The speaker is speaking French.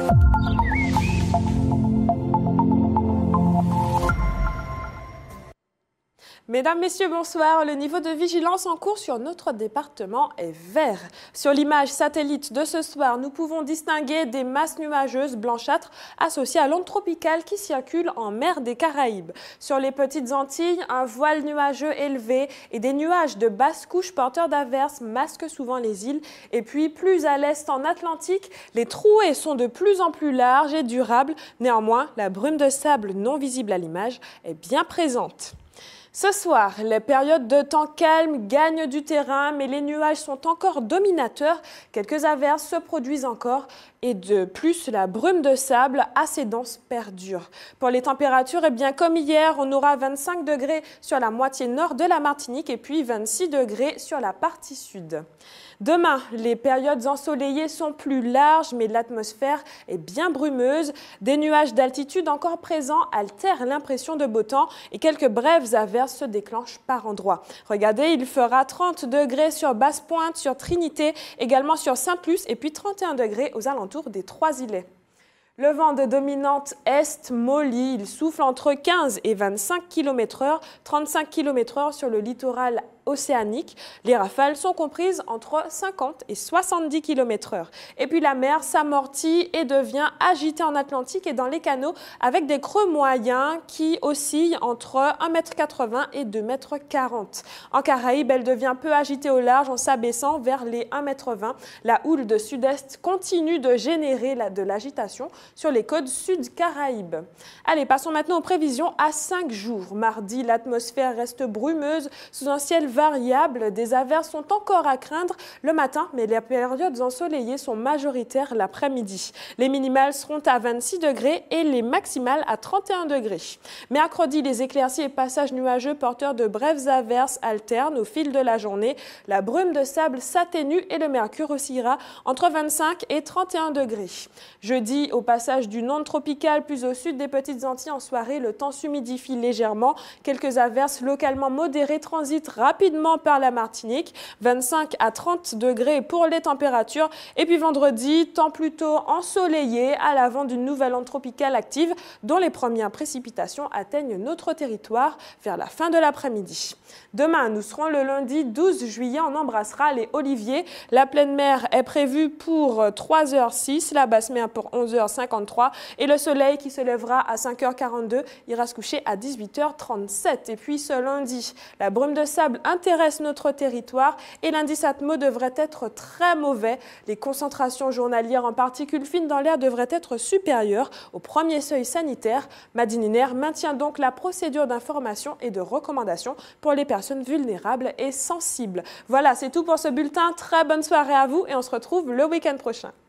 Mesdames, Messieurs, bonsoir. Le niveau de vigilance en cours sur notre département est vert. Sur l'image satellite de ce soir, nous pouvons distinguer des masses nuageuses blanchâtres associées à l'onde tropicale qui circule en mer des Caraïbes. Sur les petites Antilles, un voile nuageux élevé et des nuages de basse couche porteurs d'averses masquent souvent les îles. Et puis, plus à l'est en Atlantique, les trouées sont de plus en plus larges et durables. Néanmoins, la brume de sable non visible à l'image est bien présente. Ce soir, les périodes de temps calme gagnent du terrain, mais les nuages sont encore dominateurs. Quelques averses se produisent encore et de plus, la brume de sable assez dense perdure. Pour les températures, eh bien, comme hier, on aura 25 degrés sur la moitié nord de la Martinique et puis 26 degrés sur la partie sud. Demain, les périodes ensoleillées sont plus larges, mais l'atmosphère est bien brumeuse. Des nuages d'altitude encore présents altèrent l'impression de beau temps et quelques brèves averses se déclenchent par endroits. Regardez, il fera 30 degrés sur Basse-Pointe, sur Trinité, également sur Saint-Plus et puis 31 degrés aux alentours des Trois-Îlets. Le vent de dominante est molly, il souffle entre 15 et 25 km/h, 35 km/h sur le littoral océanique. Les rafales sont comprises entre 50 et 70 km/h. Et puis la mer s'amortit et devient agitée en Atlantique et dans les canaux avec des creux moyens qui oscillent entre 1,80 m et 2,40 m. En Caraïbes, elle devient peu agitée au large en s'abaissant vers les 1,20 m. La houle de sud-est continue de générer de l'agitation sur les côtes sud-Caraïbes. Allez, passons maintenant aux prévisions à 5 jours. Mardi, l'atmosphère reste brumeuse sous un ciel variable. Des averses sont encore à craindre le matin, mais les périodes ensoleillées sont majoritaires l'après-midi. Les minimales seront à 26 degrés et les maximales à 31 degrés. Mercredi, les éclaircies et passages nuageux porteurs de brèves averses alternent au fil de la journée. La brume de sable s'atténue et le mercure oscillera entre 25 et 31 degrés. Jeudi, au passage d'une onde tropicale plus au sud des Petites Antilles en soirée, le temps s'humidifie légèrement. Quelques averses localement modérées transitent rapidement par la Martinique, 25 à 30 degrés pour les températures. Et puis vendredi, temps plutôt ensoleillé à l'avant d'une nouvelle onde tropicale active dont les premières précipitations atteignent notre territoire vers la fin de l'après-midi. Demain, nous serons le lundi 12 juillet, on embrassera les oliviers. La pleine mer est prévue pour 3h06, la basse mer pour 11h53 et le soleil qui se lèvera à 5h42 ira se coucher à 18h37. Et puis ce lundi, la brume de sable intéresse notre territoire et l'indice Atmo devrait être très mauvais. Les concentrations journalières en particules fines dans l'air devraient être supérieures au premier seuil sanitaire. Madininer maintient donc la procédure d'information et de recommandation pour les personnes vulnérables et sensibles. Voilà, c'est tout pour ce bulletin. Très bonne soirée à vous et on se retrouve le week-end prochain.